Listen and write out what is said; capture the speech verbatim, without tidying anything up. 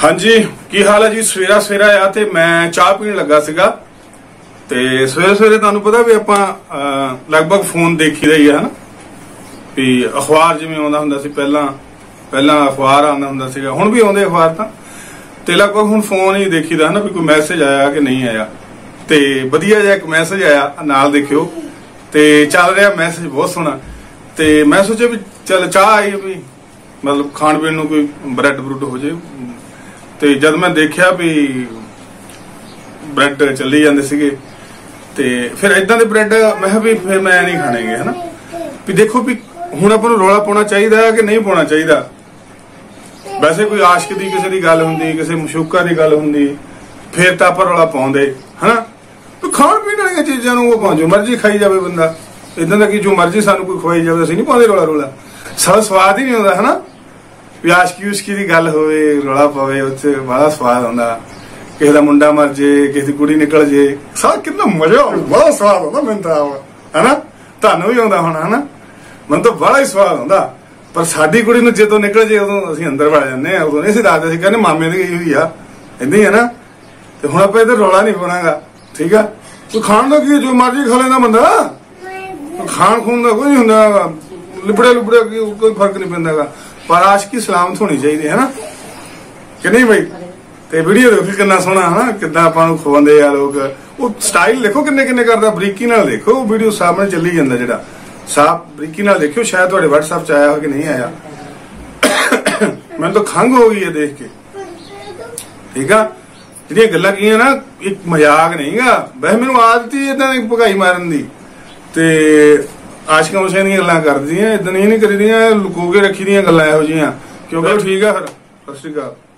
हाँ जी, की हाल है जी। सवेरा सवेरा आ ते मैं चाह पीन लगा सीगा ते सवेरे सवेरे तुहानू पता भी आपां लगभग फोन देखी रही है ना भी अखबार जिवें आउंदा हुंदा सी पहलां पहलां अखबार आउंदा हुंदा सीगा, हुण भी आउंदे अखबार तां ते लगभग हुण फोन ही देखीदा है ना भी कोई मैसेज आया कि नहीं आया। ते वधिया जिहा एक मैसेज आया नाल देखियो ते चल रहा मैसेज बहुत सोहना ते मैं सोचा भी चल चाह आई भी मतलब खाण पीण नूं कोई ब्रैड ब्रुड हो जाए। ते जद मैं देखिया भी ब्रैड चली जाते सीगे ते फिर इदां दे ब्रैड मैं भी फिर मैं नहीं खाणेगे है ना भी देखो भी हुण आपां नूं रौला पाउणा चाहीदा कि नहीं पाउणा चाहीदा। वैसे कोई आशिक दी किसी दी गल हुंदी किसी मशूका दी गल हुंदी फिर तां आपां रौला पाउंदे है ना। तो खाण पीण वालीआं चीज़ां नूं भावें जो मर्जी खाई जावे बंदा, इदां दा कि जो मर्जी सानूं कोई खवाई जावे असीं नहीं पाउंदे रौला रौला सारा स्वाद ही नहीं आउंदा है ना भी आशिकी उशकी दी गल होवे रौला पवे उत्थे बड़ा स्वाद आउंदा। किसी दा मुंडा मर जे किसी दी कुड़ी निकल जे सारा कितना मजा बड़ा स्वाद आउंदा मैनूं तां है ना तुहानूं भी आउंदा होना है ना मैनूं तां बड़ा ही स्वाद आउंदा। पर साडी कुड़ी नूं जदों निकल जे उदों असीं अंदर वड़ जांदे आ, उदों नहीं असीं दसदे सी कहंदे मामे दी गई हुई आ इदां ही है ना। ते हुण आपां इधर रौला नहीं पाउणागा ठीक है। कोई खाण दा की जो मर्जी खा लैंदा बंदा खाण खून दा कोई नहीं हुंदा लिबड़े लुबड़े कोई फर्क नहीं पैंदा पर आशिकी सलामत होनी चाहिए है ना कि नहीं भाई। ते वीडियो देखो कितना सोहना है ना किद्दां आपां नूं खवांदे आ लोग वो स्टाइल देखो किन्ने किन्ने करदा बरीकी नाल देखो वीडियो सामने चली जांदा जिहड़ा साफ बरीकी नाल देखियो शायद तुहाडे WhatsApp च आया हो कि नहीं आया। मैनूं तो खंघ हो गई है देख के ठीक है। ਜਿਹੜੀਆਂ ਗੱਲਾਂ ਕੀਆਂ ਨਾ ਇੱਕ ਮਜ਼ਾਕ ਨਹੀਂਗਾ ਵੈਸੇ ਮੈਨੂੰ ਆਦਤ ਹੀ ਇਦਾਂ ਦੀ ਭਗਾਈ ਮਾਰਨ ਦੀ ਤੇ ਆਸ਼ਕਾਂ ਉਸ਼ਕਾਂ ਦੀਆਂ ਗੱਲਾਂ ਕਰਦੀਆਂ ਇਦਾਂ ਨਹੀਂ ਨਹੀਂ ਕਰੀਦੀਆਂ ਲੁਕੋ ਕੇ ਰੱਖੀ ਦੀਆਂ ਗੱਲਾਂ ਇਹੋ ਜੀਆਂ ਕਿਉਂਕਿ ਠੀਕ ਆ ਫਿਰ ਸਤਿ ਸ਼੍ਰੀ ਅਕਾਲ।